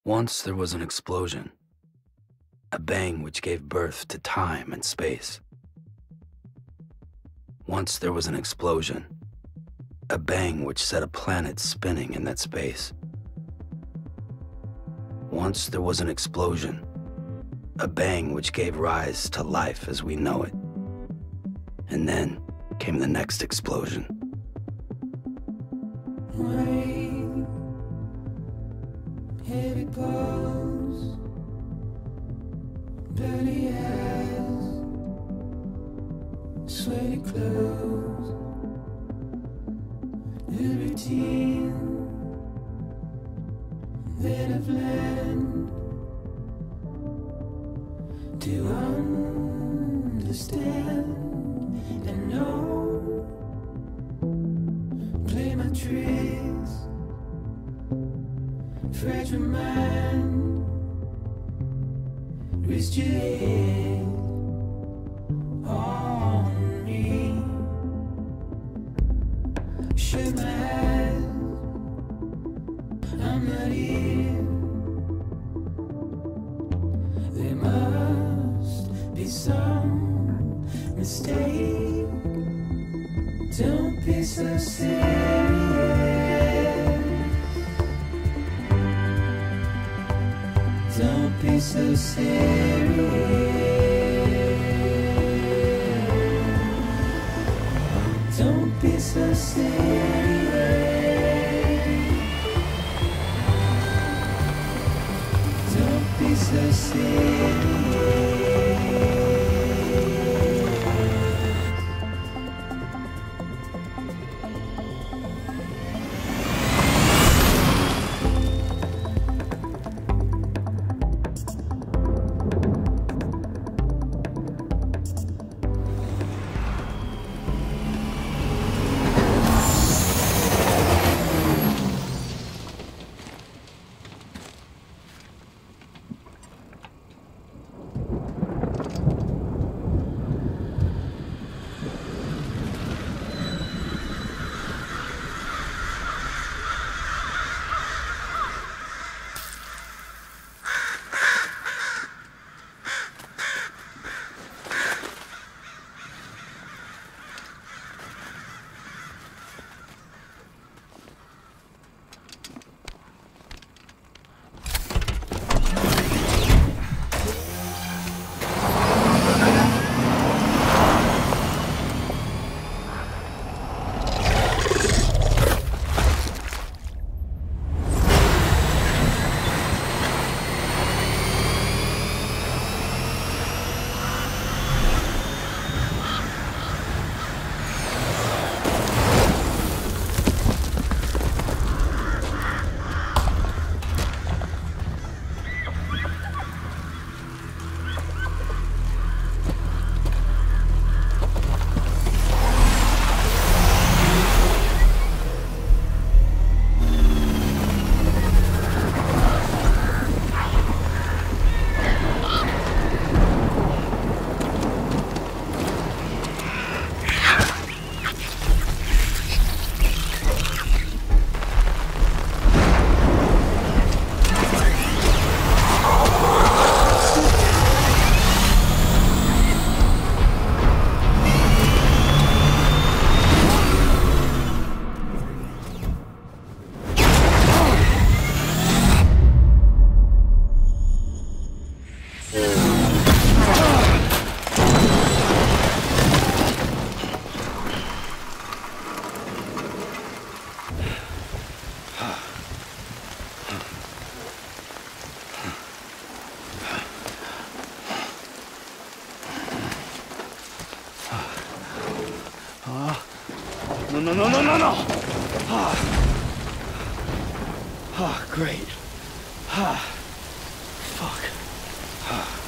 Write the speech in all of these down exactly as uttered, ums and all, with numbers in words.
Once there was an explosion, a bang which gave birth to time and space. Once there was an explosion, a bang which set a planet spinning in that space. Once there was an explosion, a bang which gave rise to life as we know it. And then came the next explosion. Rain, heavy clothes, dirty eyes, sweaty clothes, the routine that I've learned to understand and know. Play my tricks, fragile mind, risk your head on me. Shut my eyes, I'm not here. There must be some mistake. Don't be so serious. Don't be so serious. Don't be so serious. Don't be so serious. No, no, no, no, no, no! Ah, ah, great. Ah, fuck. Ah.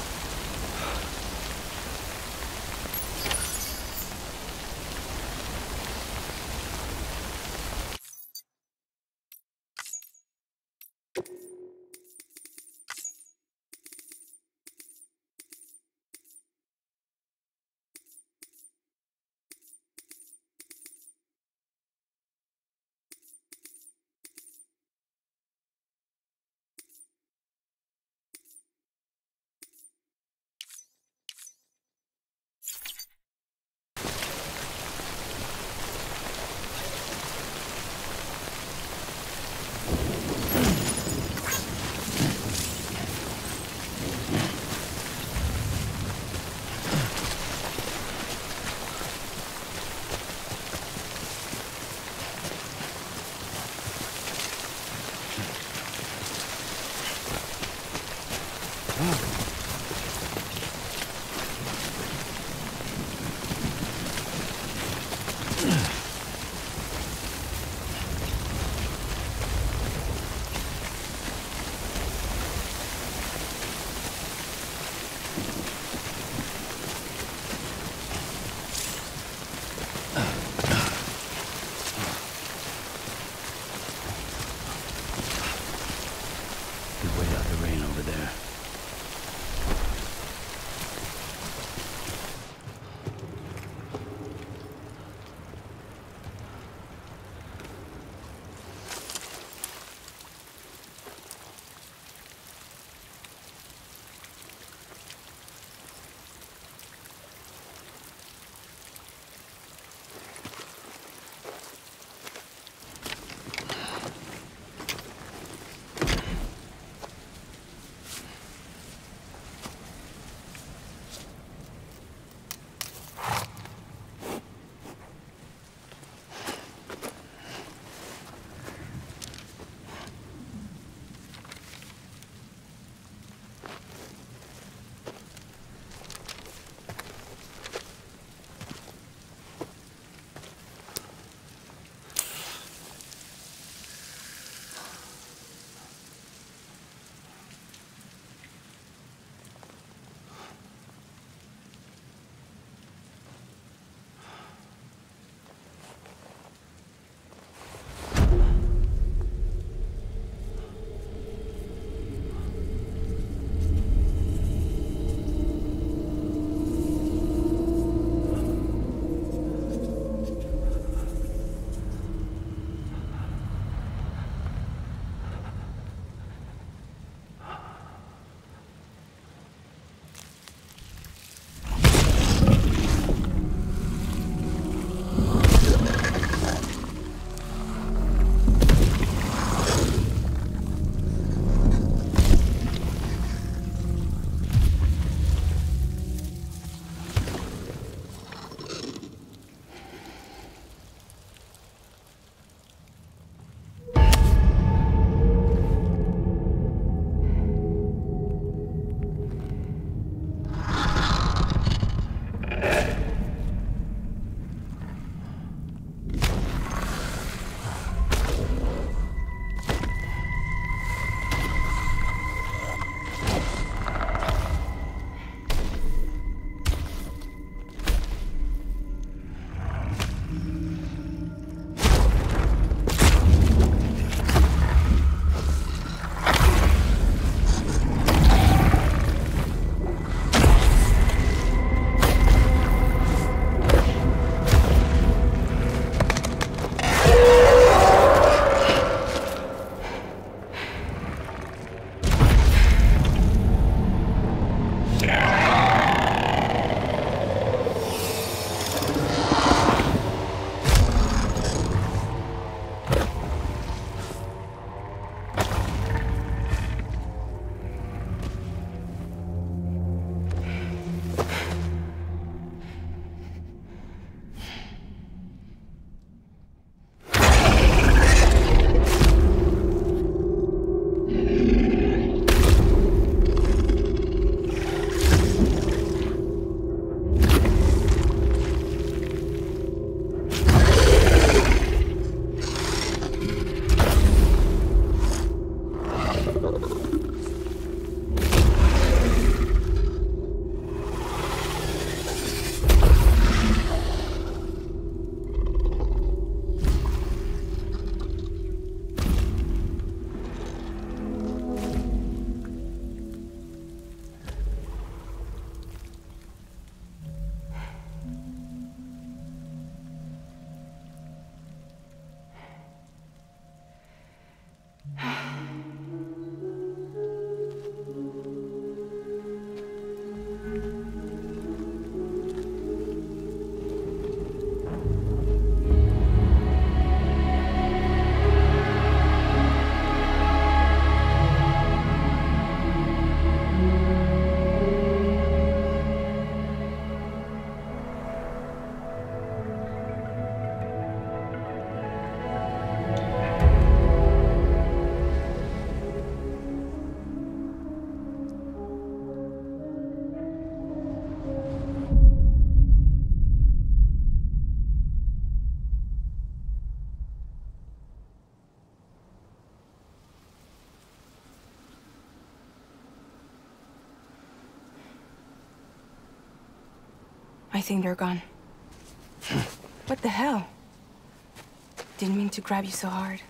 I think they're gone. What the hell? Didn't mean to grab you so hard.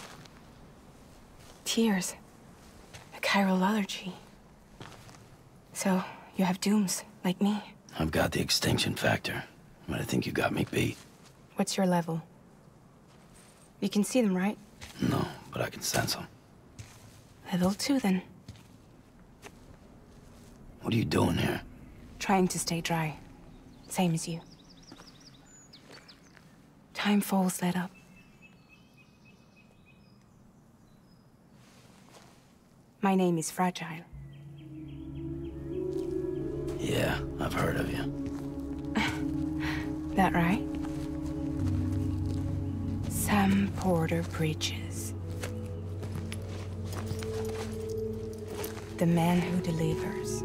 Tears. A chiral allergy. So, you have dooms, like me. I've got the extinction factor, but I think you got me beat. What's your level? You can see them, right? No, but I can sense them. Level two, then. What are you doing here? Trying to stay dry. Same as you. Timefall's let up. My name is Fragile. Yeah, I've heard of you. That right? Sam Porter Bridges. The man who delivers.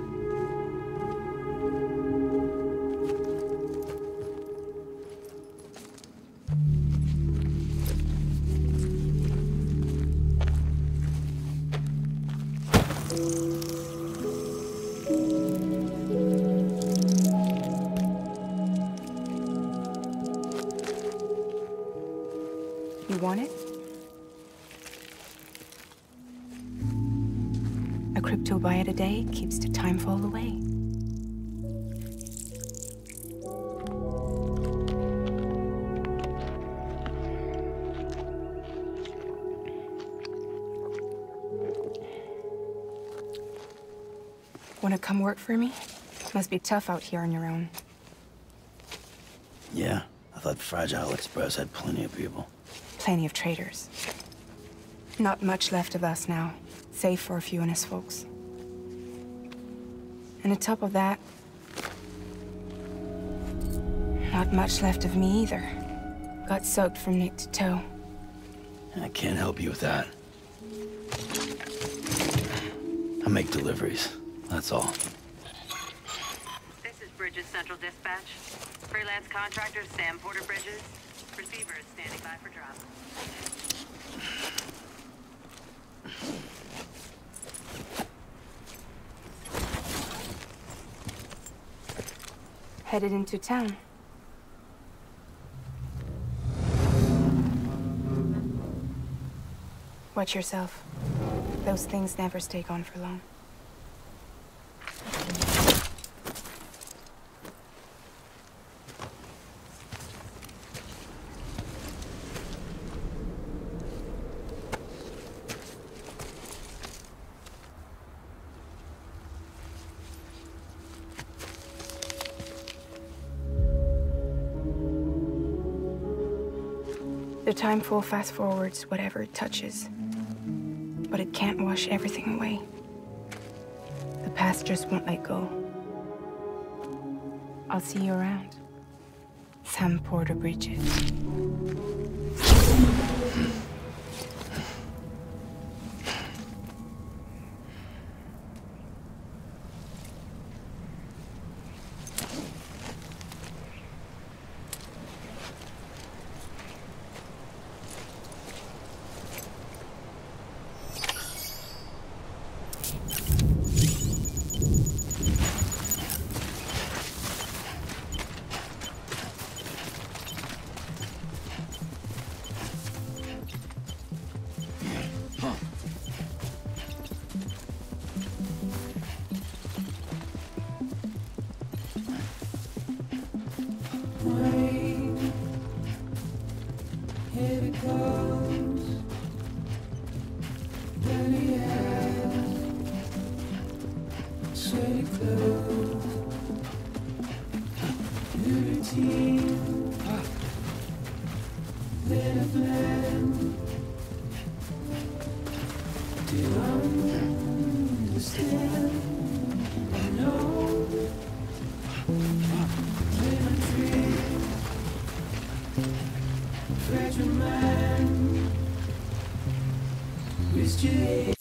You want it? A crypto byte a day keeps the timefall away. Wanna come work for me? Must be tough out here on your own. Yeah, I thought Fragile Express had plenty of people. Plenty of traitors. Not much left of us now, save for a few honest folks. And on top of that, not much left of me either. Got soaked from neck to toe. I can't help you with that. I make deliveries, that's all. This is Bridges Central Dispatch. Freelance contractor Sam Porter Bridges. Receiver is standing by for drop. Headed into town. Watch yourself. Those things never stay gone for long. The timefall fast forwards whatever it touches. But it can't wash everything away. The past just won't let go. I'll see you around. Sam Porter Bridges. Here it goes. Dirty hands, sweaty clothes, new routine, then a blend. Do you understand? I know. Lemon tree, fragile mind, with you.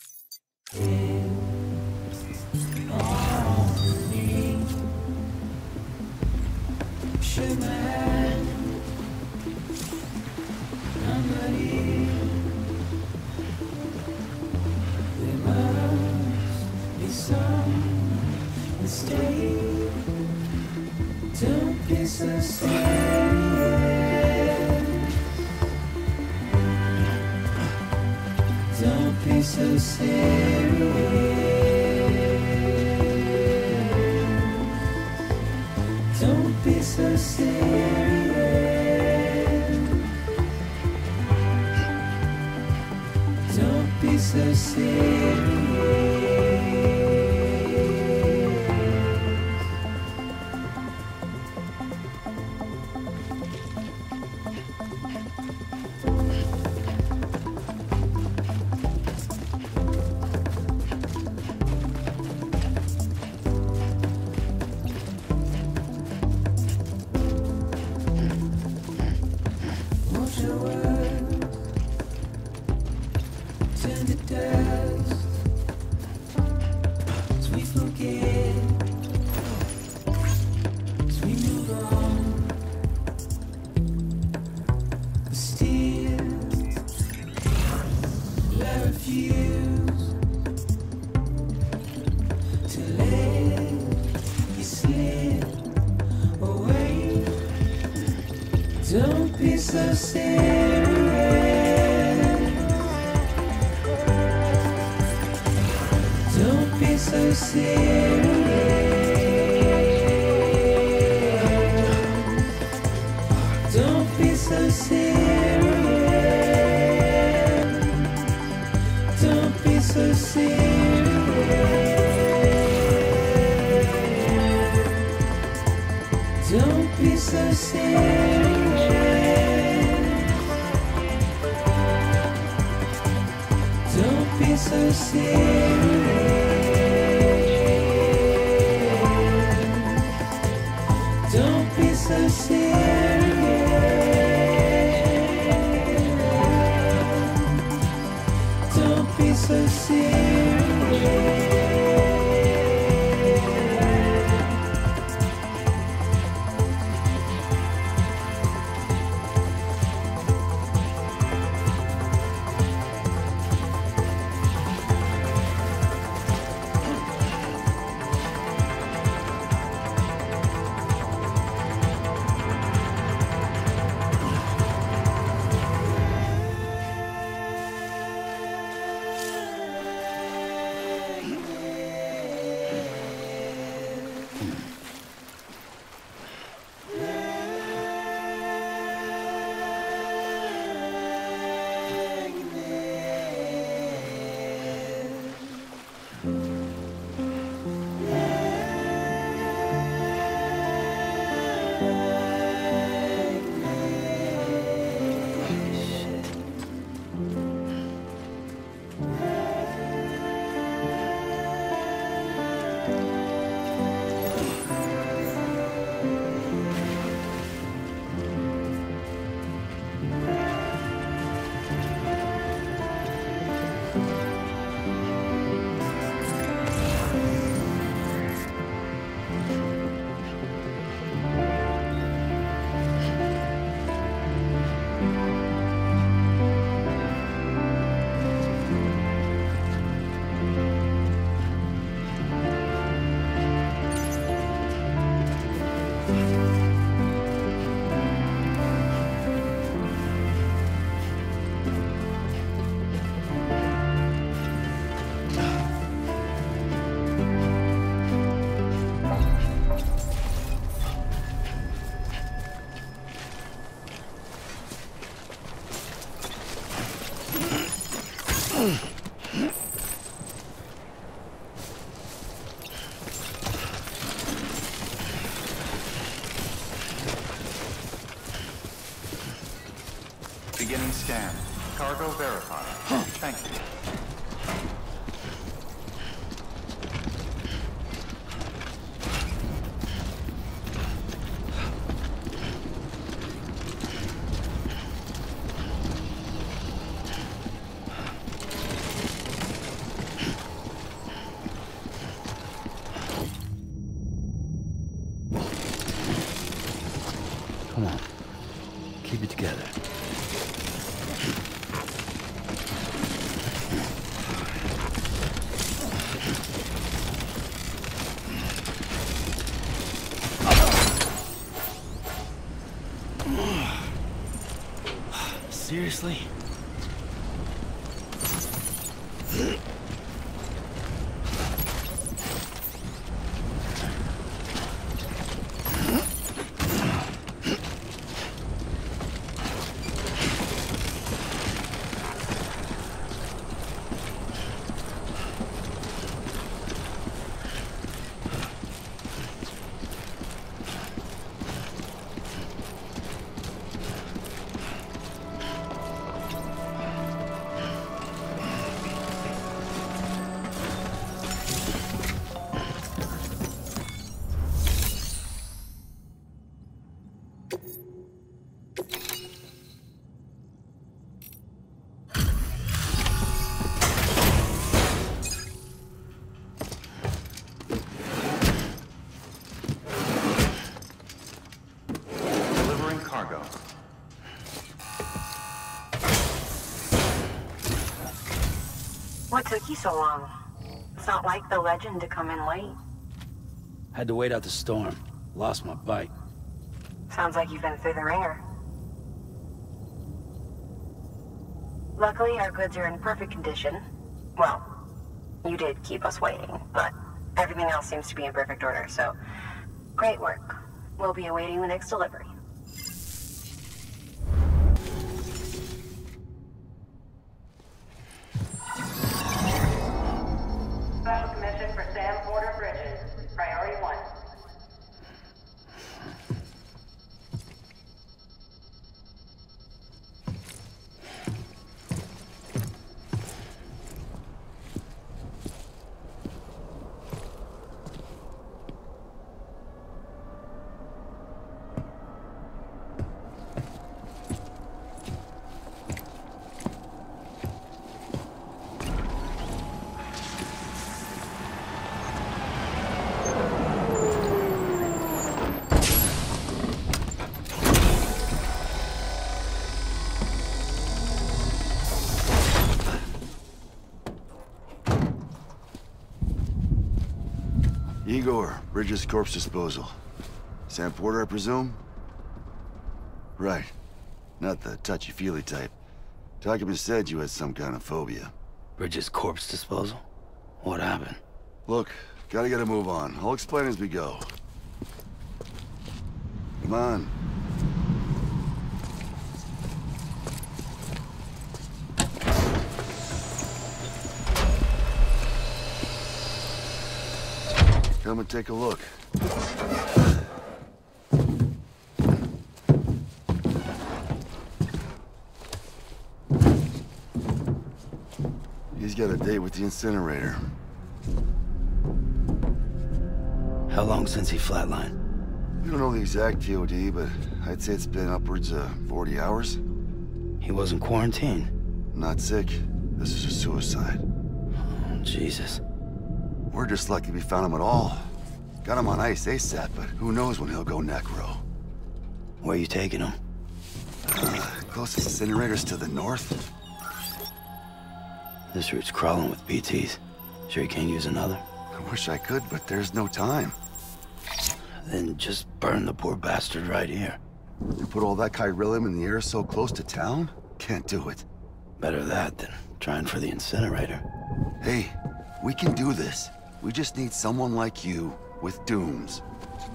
Stay till be so serious. Don't be so serious. Don't be so serious. Won't your words turn to dust as we forget, as we move on? But still, I refuse to let you slip away. Don't be so serious. Don't be so serious. Don't be so serious. Don't be so serious. Don't be so serious. Don't be so serious. Don't be so serious. Don't be so serious. Beginning scan. Cargo verified. Thank you. Come on. Keep it together. Seriously? What took you so long? It's not like the legend to come in late. Had to wait out the storm. Lost my bike. Sounds like you've been through the ringer. Luckily, our goods are in perfect condition. Well, you did keep us waiting, but everything else seems to be in perfect order, so great work. We'll be awaiting the next delivery. Special commission for Sam Porter Bridges. Priority one. Igor, Bridges Corpse Disposal. Sam Porter, I presume? Right. Not the touchy-feely type. Document said you had some kind of phobia. Bridges Corpse Disposal? What happened? Look, gotta get a move on. I'll explain as we go. Come on. Come and take a look. He's got a date with the incinerator. How long since he flatlined? We don't know the exact T O D, but I'd say it's been upwards of forty hours. He wasn't quarantined? Not sick. This is a suicide. Oh, Jesus. We're just lucky we found him at all. Got him on ice ASAP, but who knows when he'll go necro. Where you taking him? Uh, closest incinerator's to the north. This route's crawling with B Ts. Sure you can't use another? I wish I could, but there's no time. Then just burn the poor bastard right here. You put all that chiralium in the air so close to town? Can't do it. Better that than trying for the incinerator. Hey, we can do this. We just need someone like you, with dooms.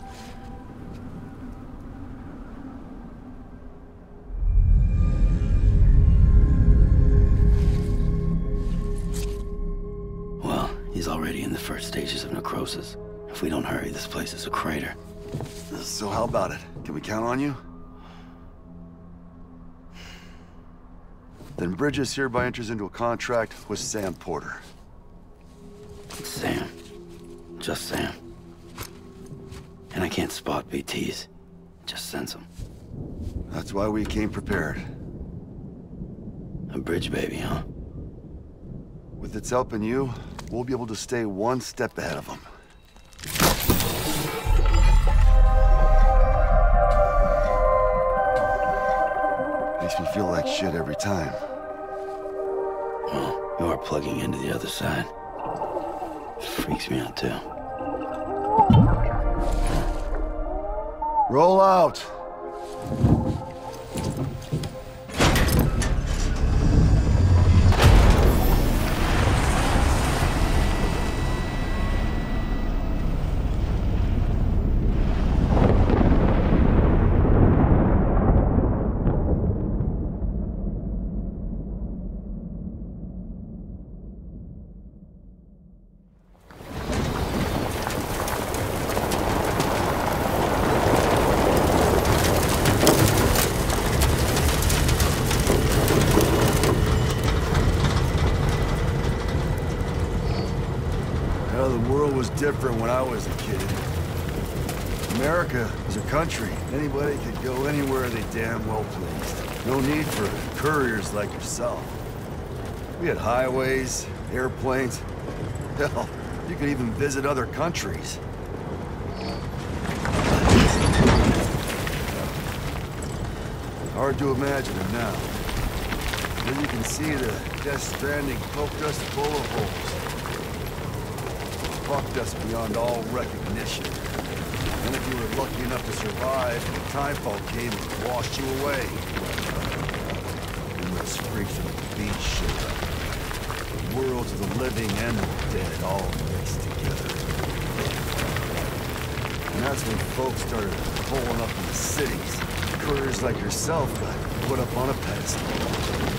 Well, he's already in the first stages of necrosis. If we don't hurry, this place is a crater. So how about it? Can we count on you? Then Bridges hereby enters into a contract with Sam Porter. Sam. Just Sam. And I can't spot B Ts. Just sense them. That's why we came prepared. A bridge baby, huh? With its help and you, we'll be able to stay one step ahead of them. Makes me feel like shit every time. Well, you are plugging into the other side. Freaks me out, too. Roll out! was different when I was a kid. America was a country. Anybody could go anywhere they damn well pleased. No need for couriers like yourself. We had highways, airplanes. Hell, you could even visit other countries. Hard to imagine it now. But you can see the Death Stranding poked us full of holes. Fucked us beyond all recognition. And if you were lucky enough to survive, the timefall came and washed you away. And those freaks of the beach showed up. The worlds of the living and the dead all mixed together. And that's when folks started pulling up in the cities. Couriers like yourself got put up on a pedestal.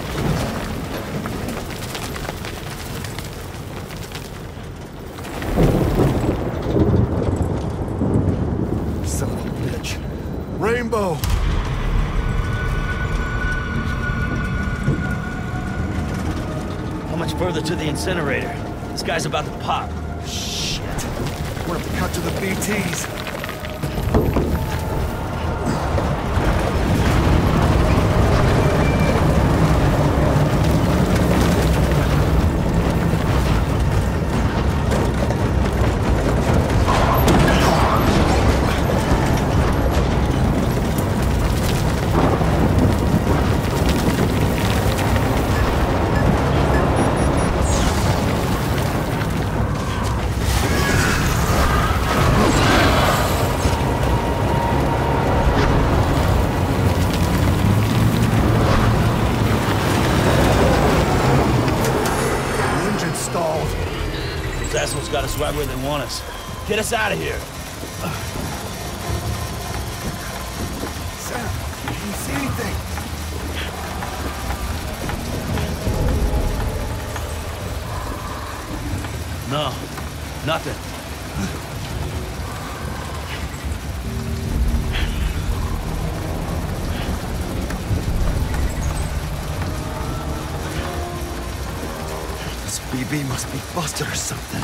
Son of a bitch. Rainbow! How much further to the incinerator? This guy's about to pop. Shit. We're gonna cut to the B Ts. Got us right where they want us. Get us out of here. Sam, can you see anything? No, nothing. This B B must be busted or something.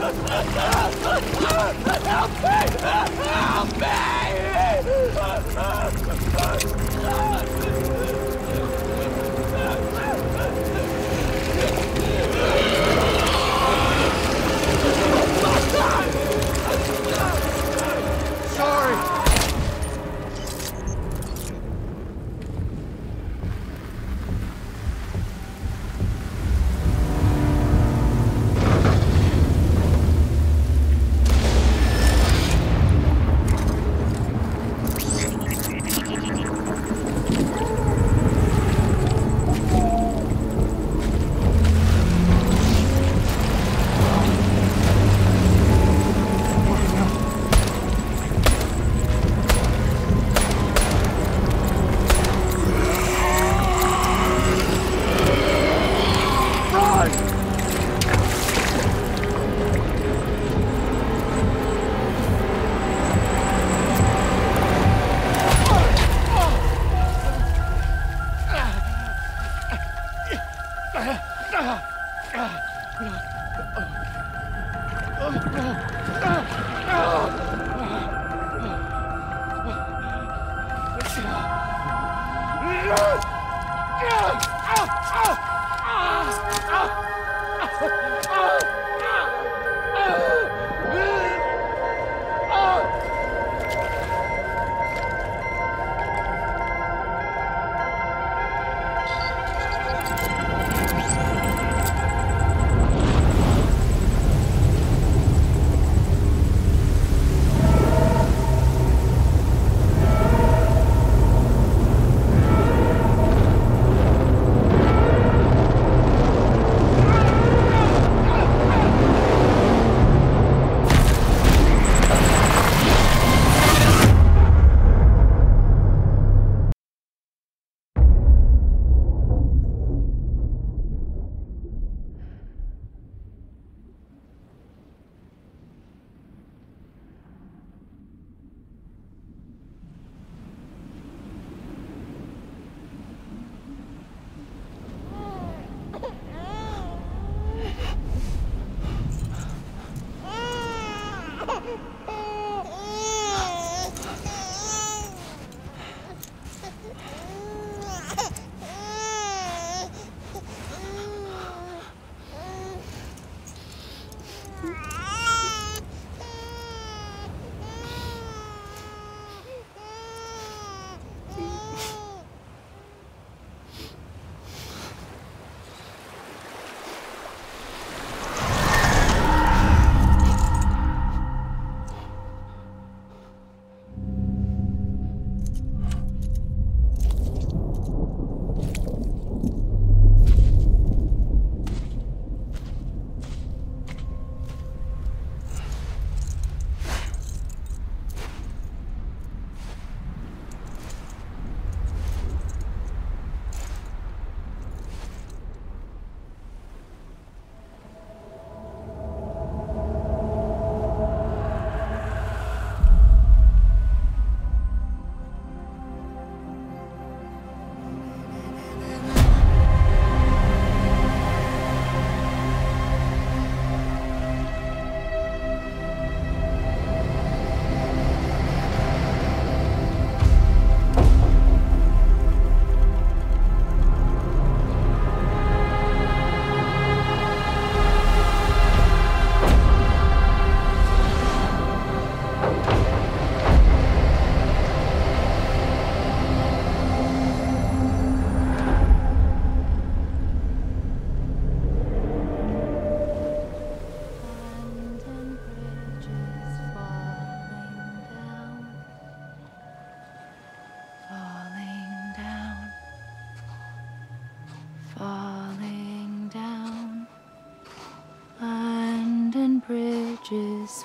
bridges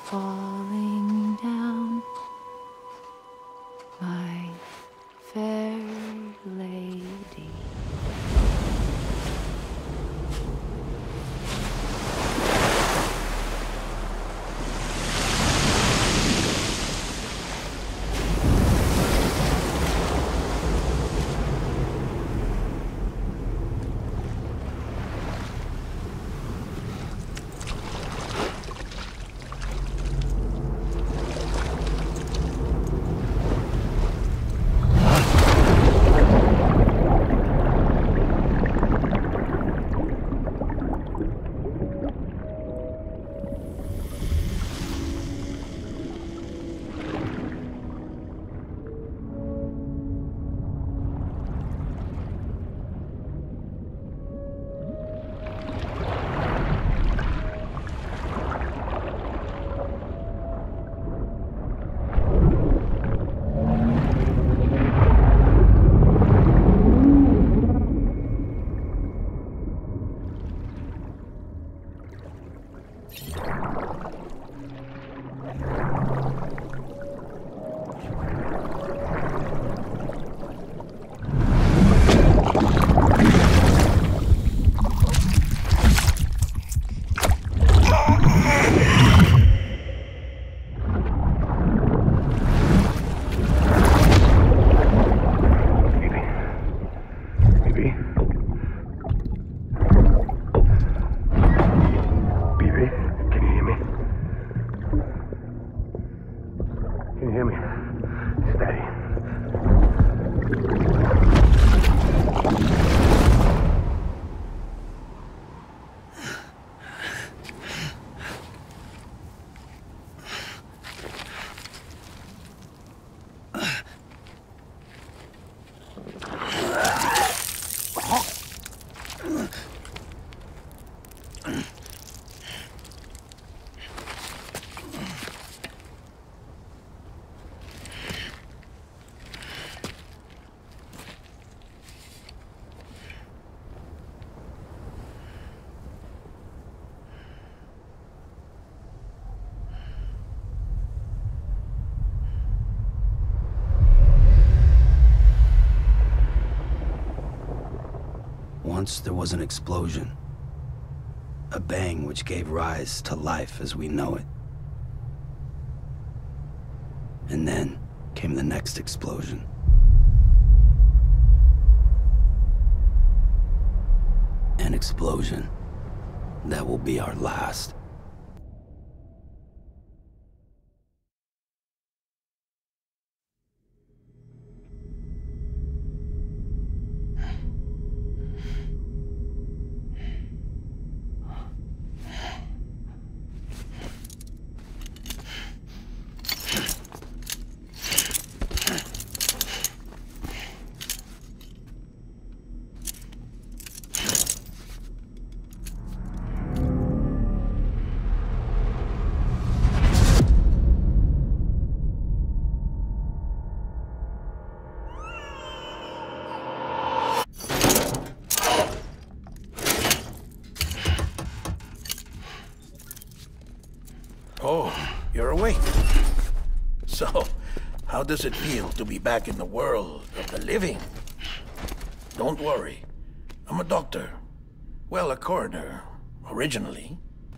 falling down, my fair lady. Once there was an explosion. A bang which gave rise to life as we know it. And then came the next explosion. An explosion that will be our last. Oh, you're awake. So, how does it feel to be back in the world of the living? Don't worry. I'm a doctor. Well, a coroner, originally.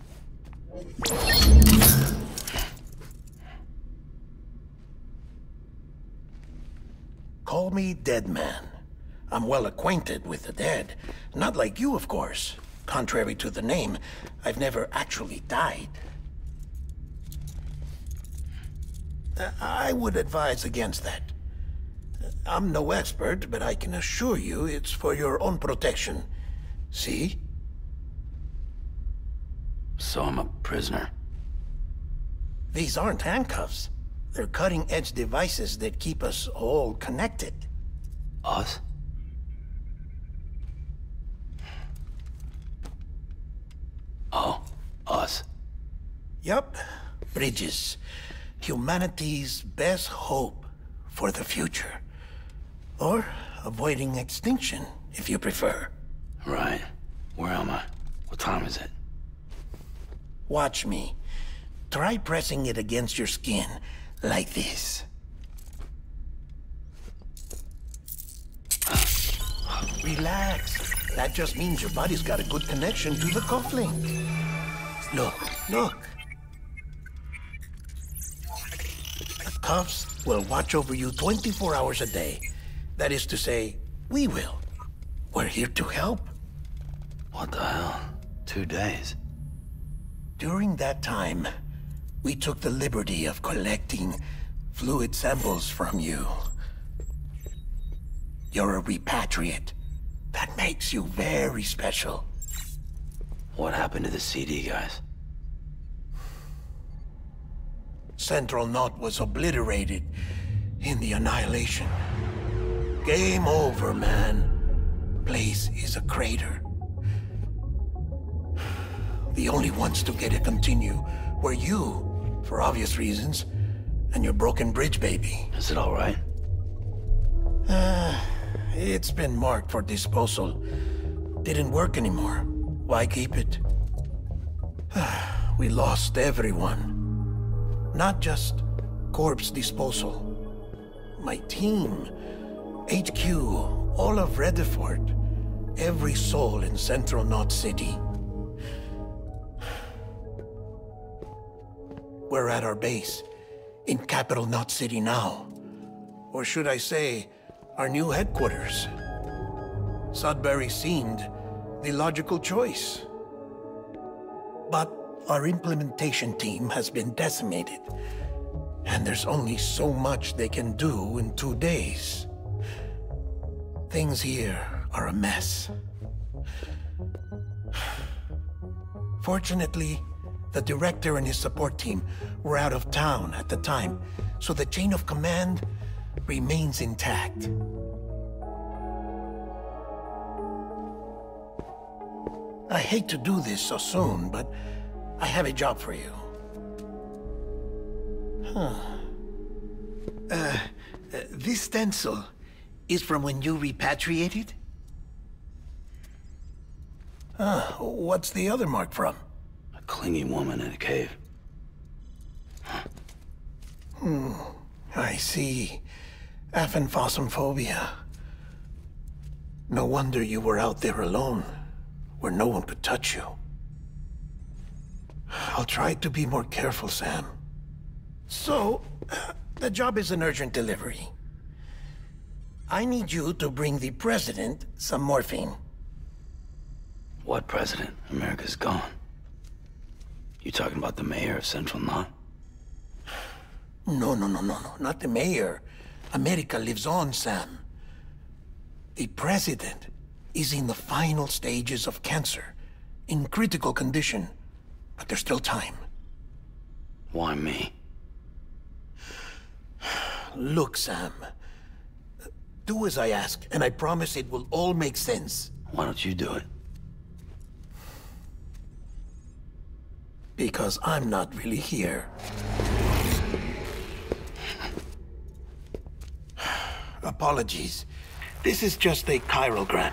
Call me Dead Man. I'm well acquainted with the dead. Not like you, of course. Contrary to the name, I've never actually died. I would advise against that. I'm no expert, but I can assure you it's for your own protection. See? So I'm a prisoner. These aren't handcuffs. They're cutting-edge devices that keep us all connected. Us? Oh, us. Yup. Bridges. Humanity's best hope for the future. Or avoiding extinction, if you prefer. Right. Where am I? What time is it? Watch me. Try pressing it against your skin, like this. Relax. That just means your body's got a good connection to the cufflink. Look, look. The cuffs will watch over you twenty-four hours a day. That is to say, we will. We're here to help. What the hell? Two days? During that time, we took the liberty of collecting fluid samples from you. You're a repatriate. That makes you very special. What happened to the C D guys? Central Knot was obliterated in the Annihilation. Game over, man. Place is a crater. The only ones to get it continue were you, for obvious reasons, and your broken bridge baby. Is it all right? Uh, it's been marked for disposal. Didn't work anymore. Why keep it? We lost everyone. Not just corpse disposal. My team, H Q, all of Redford, every soul in Central Knot City. We're at our base, in Capital Knot City now. Or should I say, our new headquarters. Sudbury seemed the logical choice. But our implementation team has been decimated, and there's only so much they can do in two days. Things here are a mess. Fortunately, the director and his support team were out of town at the time, so the chain of command remains intact. I hate to do this so soon, but I have a job for you. Huh. Uh, uh, this stencil is from when you repatriated? Huh. What's the other mark from? A clingy woman in a cave. Hmm. I see. Aphenphosmphobia. No wonder you were out there alone, where no one could touch you. I'll try to be more careful, Sam. So, uh, the job is an urgent delivery. I need you to bring the president some morphine. What president? America's gone. You talking about the mayor of Central Knot? No, no, no, no, no. Not the mayor. America lives on, Sam. The president is in the final stages of cancer, in critical condition, but there's still time. Why me? Look, Sam. Do as I ask, and I promise it will all make sense. Why don't you do it? Because I'm not really here. Apologies. This is just a chiralgram.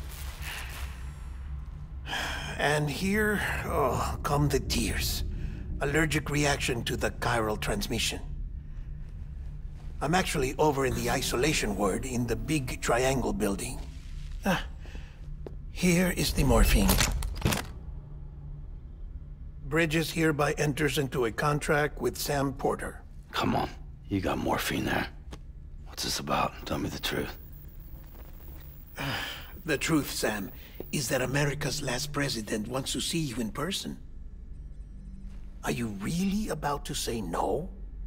And here, oh, come the tears. Allergic reaction to the chiral transmission. I'm actually over in the isolation ward in the big triangle building. Ah, here is the morphine. Bridges hereby enters into a contract with Sam Porter. Come on, you got morphine there. What's this about? Tell me the truth. The truth, Sam, is that America's last president wants to see you in person. Are you really about to say no?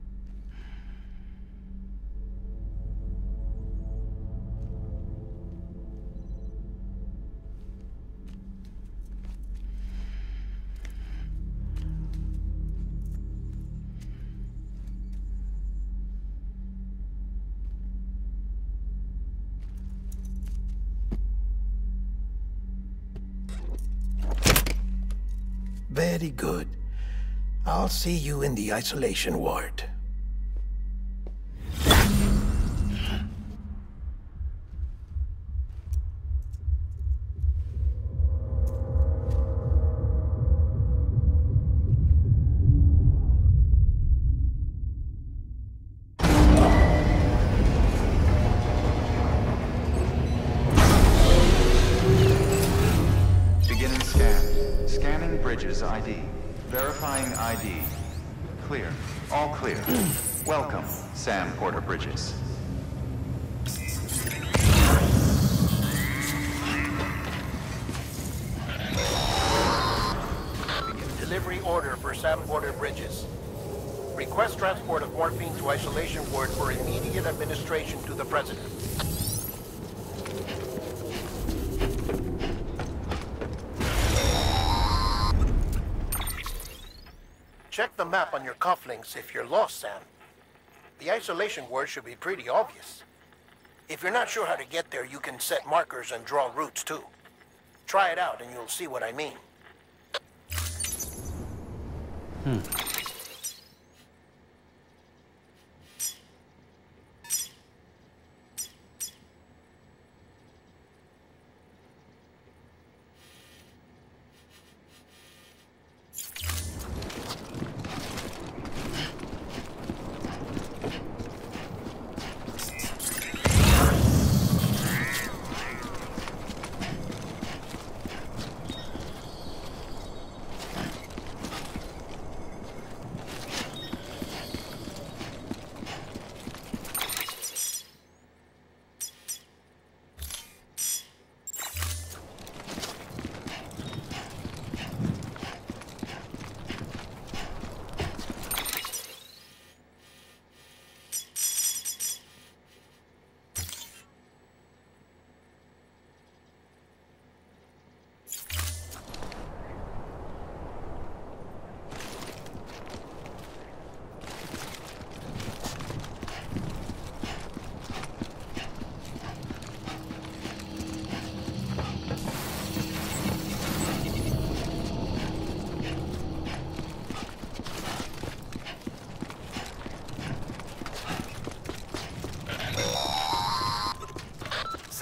Very good. I'll see you in the isolation ward. Beginning scan. Scanning Bridges I D. Verifying I D. Clear. All clear. Welcome, Sam Porter Bridges. Delivery order for Sam Porter Bridges. Request transport of morphine to isolation ward for immediate administration to the president. Check the map on your cufflinks if you're lost, Sam. The isolation word should be pretty obvious. If you're not sure how to get there, you can set markers and draw routes too. Try it out and you'll see what I mean. Hmm.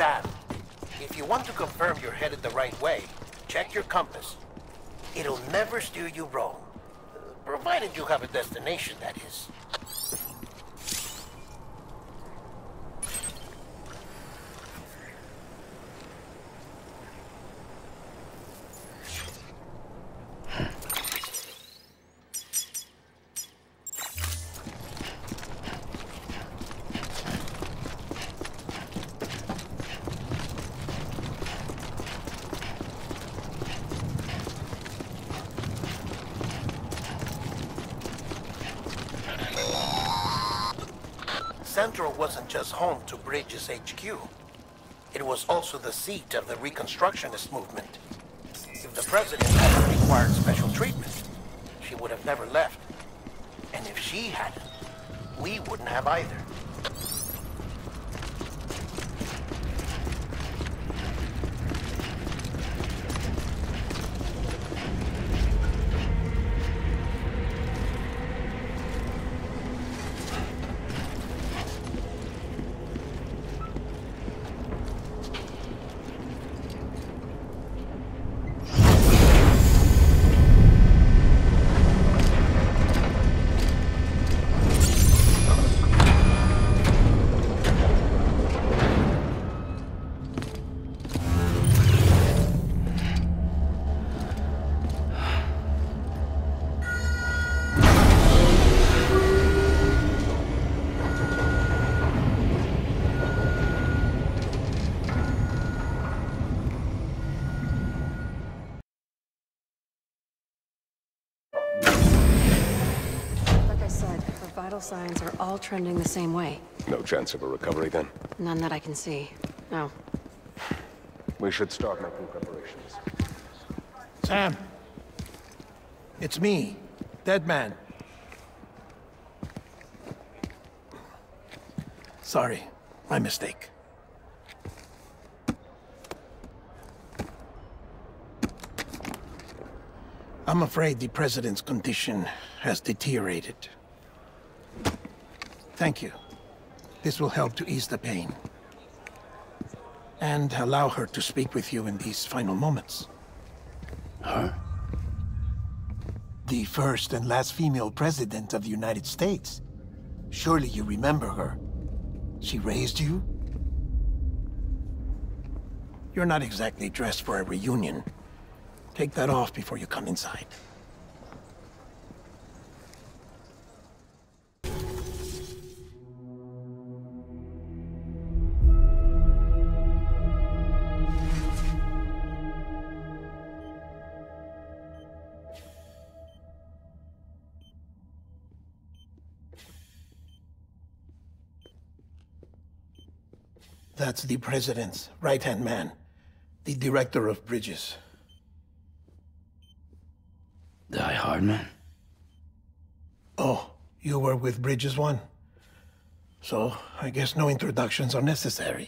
Sam, if you want to confirm you're headed the right way, check your compass. It'll never steer you wrong. Provided you have a destination, that is. Central wasn't just home to Bridges H Q. It was also the seat of the Reconstructionist movement. If the president hadn't required special treatment, she would have never left. And if she hadn't, we wouldn't have either. Vital signs are all trending the same way. No chance of a recovery, then? None that I can see. No. We should start making preparations. Sam! It's me, Deadman. Sorry, my mistake. I'm afraid the President's condition has deteriorated. Thank you. This will help to ease the pain. And allow her to speak with you in these final moments. Her? The first and last female president of the United States. Surely you remember her. She raised you? You're not exactly dressed for a reunion. Take that off before you come inside. That's the President's right-hand man, the Director of Bridges. Die Hardman? Oh, you were with Bridges One? So, I guess no introductions are necessary.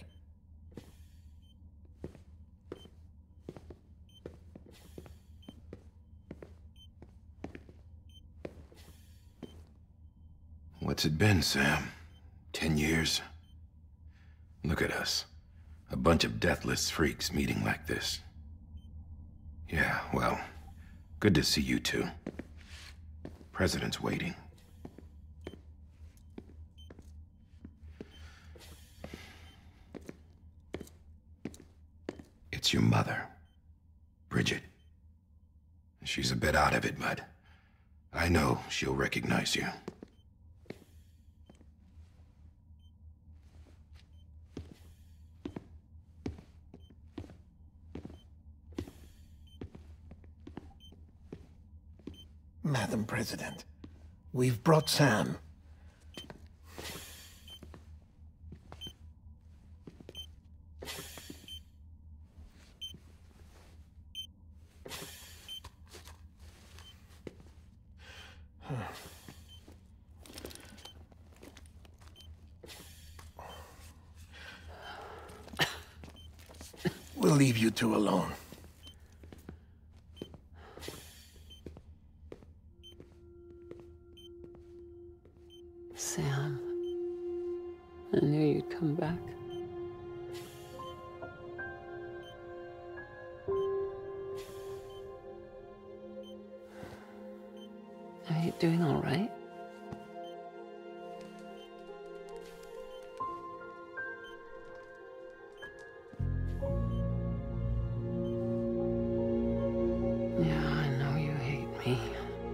What's it been, Sam? Ten years? Look at us. A bunch of deathless freaks meeting like this. Yeah, well, good to see you two. President's waiting. It's your mother, Bridget. She's a bit out of it, but I know she'll recognize you. Madam President, we've brought Sam. We'll leave you two alone. Sam, I knew you'd come back. Are you doing all right? Yeah, I know you hate me.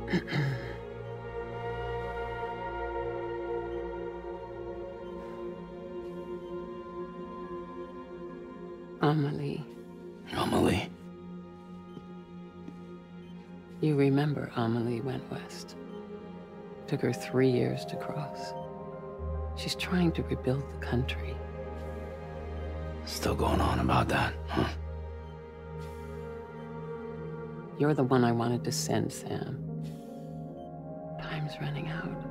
Amelie. Amelie? You remember Amelie went west. Took her three years to cross. She's trying to rebuild the country. Still going on about that, huh? You're the one I wanted to send, Sam. Time's running out.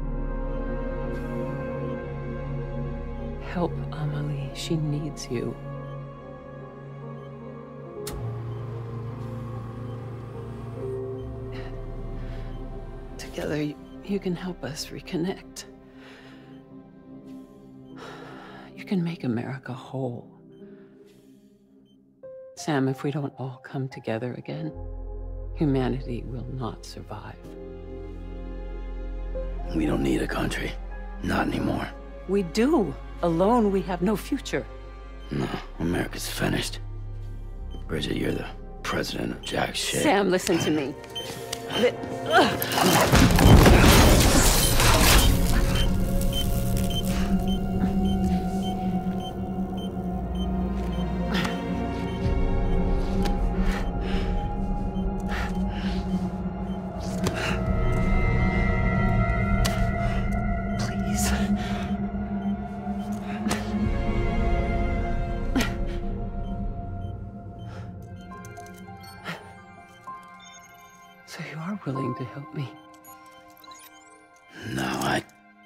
Help Amelie. She needs you. Together, you, you can help us reconnect. You can make America whole. Sam, if we don't all come together again, humanity will not survive. We don't need a country. Not anymore. We do. Alone, we have no future. No, America's finished. Bridget, you're the president of jack shit. Sam, listen to me. Li- Please. So you are willing to help me? No, I...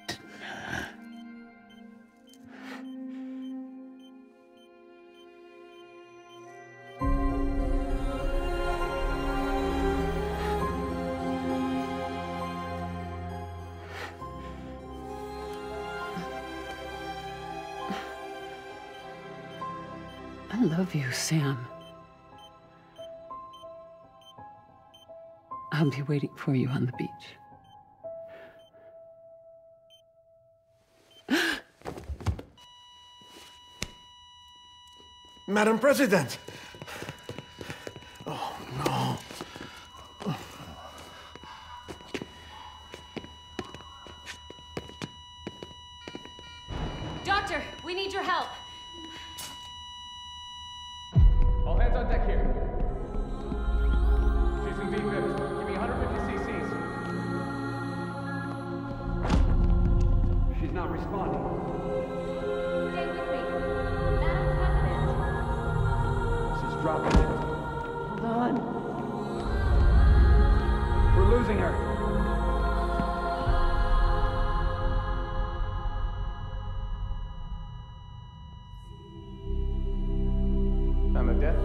I love you, Sam. I'll be waiting for you on the beach. Madam President! Oh, no. Doctor, we need your help. All hands on deck here. She's in V fifth. Give me one hundred fifty cc's. She's not responding. Stay with me. Madam President. She's dropping. Hold on. We're losing her. Time of death?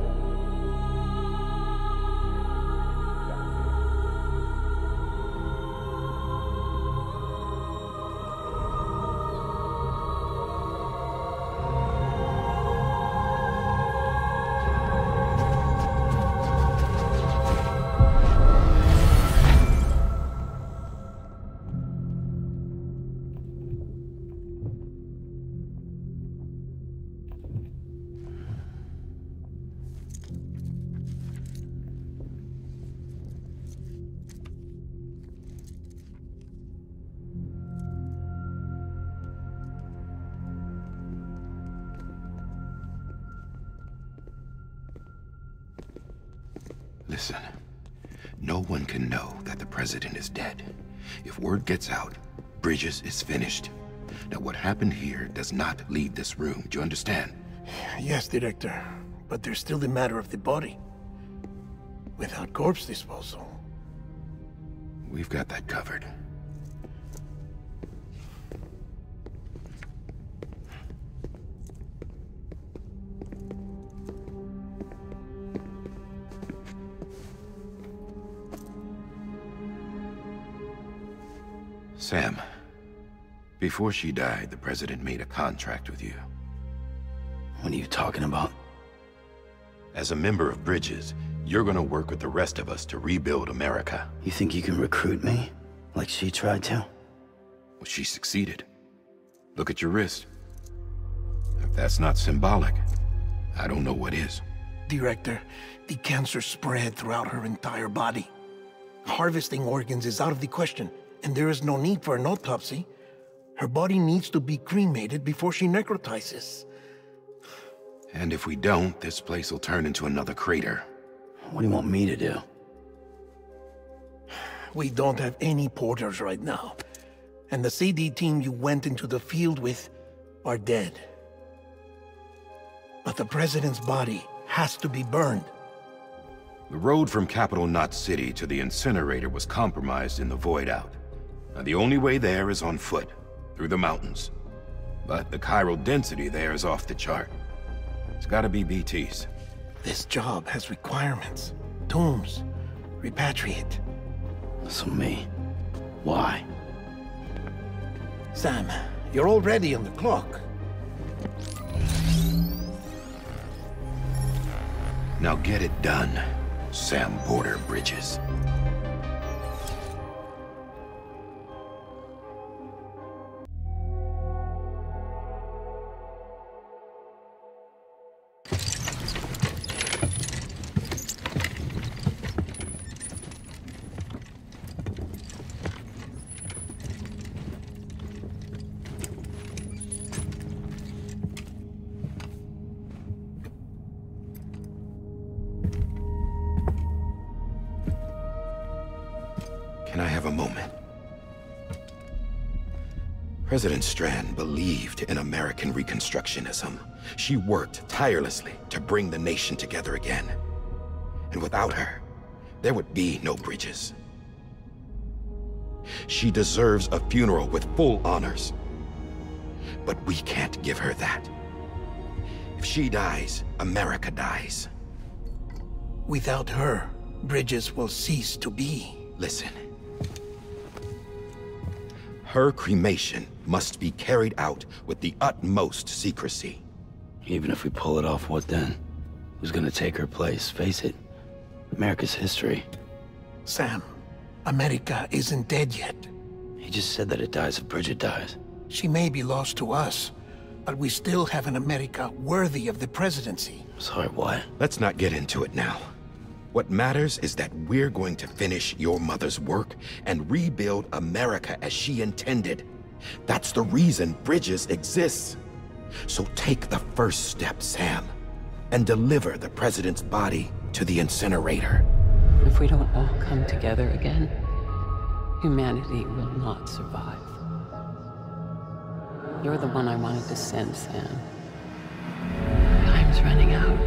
Listen, no one can know that the president is dead. If word gets out, Bridges is finished. Now, what happened here does not leave this room. Do you understand? Yes, Director. But there's still the matter of the body. Without corpse disposal. We've got that covered. Sam, before she died, the president made a contract with you. What are you talking about? As a member of Bridges, you're gonna work with the rest of us to rebuild America. You think you can recruit me? Like she tried to? Well, she succeeded. Look at your wrist. If that's not symbolic, I don't know what is. Director, the cancer spread throughout her entire body. Harvesting organs is out of the question, and there is no need for an autopsy. Her body needs to be cremated before she necrotizes. And if we don't, this place will turn into another crater. What do you want me to do? We don't have any porters right now. And the C D team you went into the field with are dead. But the president's body has to be burned. The road from Capital Knot City to the incinerator was compromised in the Void Out. Now, the only way there is on foot, through the mountains. But the chiral density there is off the chart. It's gotta be B T's. This job has requirements. Tombs. Repatriate. So me. Why? Sam, you're already on the clock. Now get it done, Sam Porter Bridges. Can I have a moment? President Strand believed in American Reconstructionism. She worked tirelessly to bring the nation together again. And without her, there would be no Bridges. She deserves a funeral with full honors. But we can't give her that. If she dies, America dies. Without her, Bridges will cease to be. Listen. Her cremation must be carried out with the utmost secrecy. Even if we pull it off, what then? Who's gonna take her place? Face it, America's history. Sam, America isn't dead yet. He just said that it dies if Bridget dies. She may be lost to us, but we still have an America worthy of the presidency. Sorry, what? Let's not get into it now. What matters is that we're going to finish your mother's work and rebuild America as she intended. That's the reason Bridges exists. So take the first step, Sam, and deliver the president's body to the incinerator. If we don't all come together again, humanity will not survive. You're the one I wanted to send, Sam. Time's running out.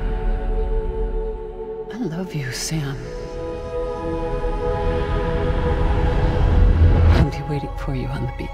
I love you, Sam. I'll be waiting for you on the beach.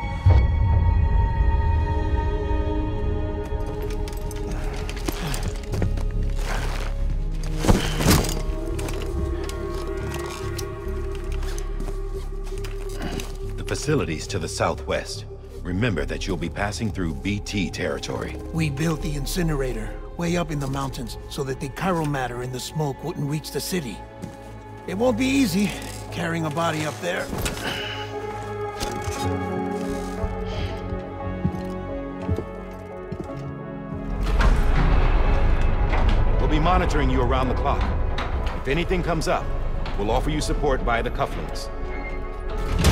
The facilities to the southwest. Remember that you'll be passing through B T territory. We built the incinerator way up in the mountains so that the chiral matter in the smoke wouldn't reach the city. It won't be easy carrying a body up there. We'll be monitoring you around the clock. If anything comes up, we'll offer you support via the cufflinks.